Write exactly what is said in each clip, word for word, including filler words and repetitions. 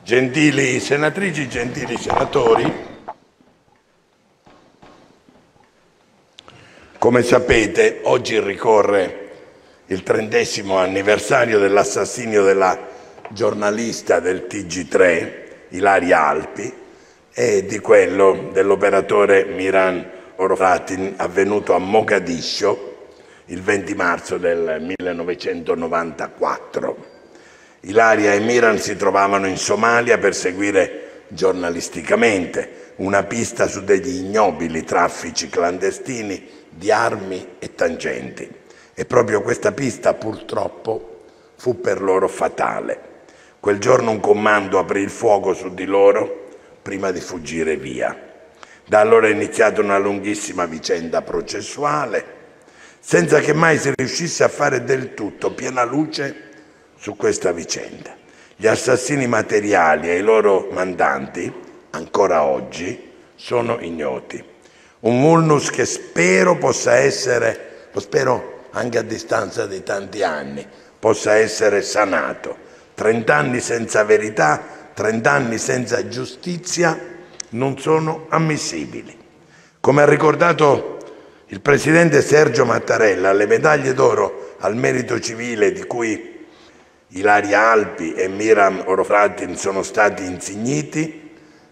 Gentili senatrici, gentili senatori, come sapete, oggi ricorre il trentesimo anniversario dell'assassinio della giornalista del T G tre, Ilaria Alpi, e di quello dell'operatore Miran Horovatin, avvenuto a Mogadiscio il venti marzo del millenovecentonovantaquattro. Ilaria e Miran si trovavano in Somalia per seguire giornalisticamente una pista su degli ignobili traffici clandestini di armi e tangenti. E proprio questa pista, purtroppo, fu per loro fatale. Quel giorno un comando aprì il fuoco su di loro prima di fuggire via. Da allora è iniziata una lunghissima vicenda processuale, senza che mai si riuscisse a fare del tutto piena luce su questa vicenda. Gli assassini materiali e i loro mandanti, ancora oggi, sono ignoti. Un vulnus che spero possa essere, lo spero anche a distanza di tanti anni, possa essere sanato. Trent'anni senza verità, trent'anni senza giustizia non sono ammissibili. Come ha ricordato il presidente Sergio Mattarella, le medaglie d'oro al merito civile di cui Ilaria Alpi e Miran Horovatin sono stati insigniti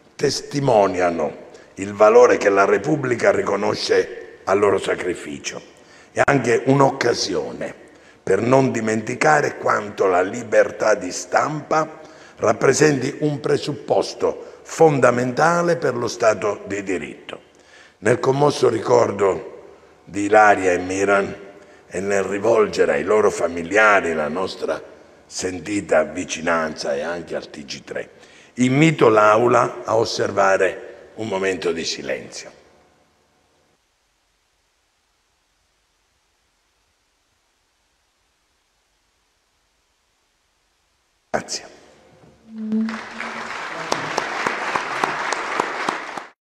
testimoniano il valore che la Repubblica riconosce al loro sacrificio. È anche un'occasione per non dimenticare quanto la libertà di stampa rappresenti un presupposto fondamentale per lo Stato di diritto. Nel commosso ricordo di Ilaria e Miran e nel rivolgere ai loro familiari la nostra sentita vicinanza e anche al T G tre, invito l'Aula a osservare un momento di silenzio.